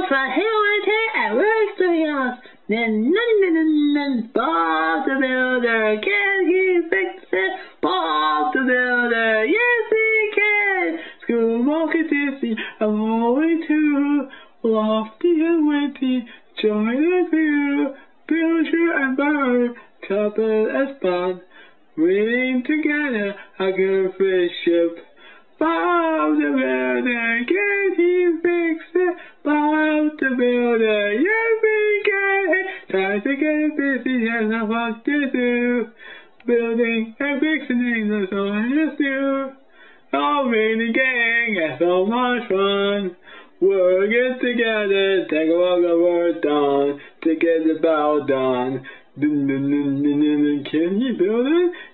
from here to and works to yours. Then Bob the Builder, can he fix it? Bob the Builder, yes he can. School market is I'm going to lofty and witty, join the view, builder and bird, couple as fun, winning together a good friendship. Bob the Builder, can he fix it? Bob the Builder, yes we can. Time to get busy and have what to do. Building and fixing that's all I just do. All in the gang, and so much fun. Working together, take all the work done to get the bow done. Can you build it?